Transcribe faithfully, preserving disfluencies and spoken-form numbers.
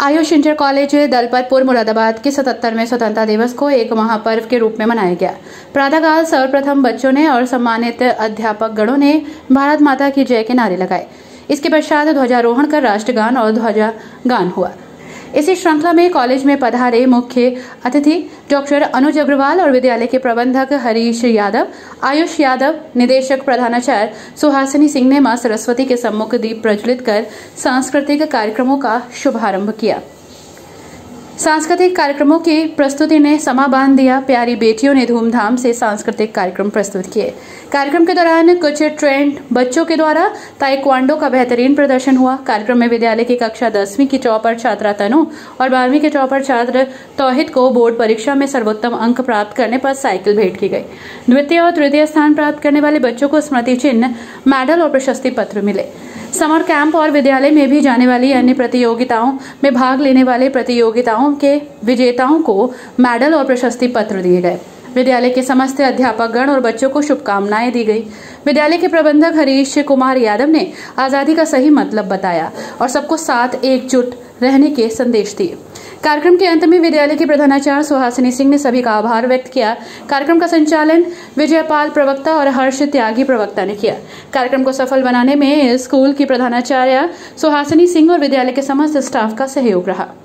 Ayush inter college Dalpatpur Moradabad के सतहत्तरवें स्वतंत्रता दिवस को एक महापर्व के रूप में मनाया गया। प्रातःकाल सर्वप्रथम बच्चों ने और सम्मानित अध्यापक गणों ने भारत माता की जय के नारे लगाए। इसके पश्चात ध्वजारोहण कर राष्ट्रगान और ध्वजागान हुआ। इसी श्रृंखला में कॉलेज में पधारे मुख्य अतिथि डॉक्टर अनुज अग्रवाल और विद्यालय के प्रबंधक हरीश यादव, आयुष यादव, निदेशक प्रधानाचार्य सुहासिनी सिंह ने मां सरस्वती के सम्मुख दीप प्रज्वलित कर सांस्कृतिक कार्यक्रमों का शुभारंभ किया। सांस्कृतिक कार्यक्रमों की प्रस्तुति ने समा बांध दिया। प्यारी बेटियों ने धूमधाम से सांस्कृतिक कार्यक्रम प्रस्तुत किए। कार्यक्रम के दौरान कुछ ट्रेंड बच्चों के द्वारा ताइक्वांडो का बेहतरीन प्रदर्शन हुआ। कार्यक्रम में विद्यालय की कक्षा दसवीं की टॉपर छात्रा तनु और बारहवीं के टॉपर छात्र तौहिद को बोर्ड परीक्षा में सर्वोत्तम अंक प्राप्त करने पर साइकिल भेंट की गई। द्वितीय और तृतीय स्थान प्राप्त करने वाले बच्चों को स्मृति चिन्ह, मेडल और प्रशस्ति पत्र मिले। समर कैंप और विद्यालय में भी जाने वाली अन्य प्रतियोगिताओं में भाग लेने वाले प्रतियोगिताओं के विजेताओं को मेडल और प्रशस्ति पत्र दिए गए। विद्यालय के समस्त अध्यापकगण और बच्चों को शुभकामनाएं दी गई। विद्यालय के प्रबंधक हरीश कुमार यादव ने आजादी का सही मतलब बताया और सबको साथ एकजुट रहने के संदेश दिए। कार्यक्रम के अंत में विद्यालय के प्रधानाचार्य सुहासिनी सिंह ने सभी का आभार व्यक्त किया। कार्यक्रम का संचालन विजयपाल प्रवक्ता और हर्ष त्यागी प्रवक्ता ने किया। कार्यक्रम को सफल बनाने में स्कूल की प्रधानाचार्य सुहासिनी सिंह और विद्यालय के समस्त स्टाफ का सहयोग रहा।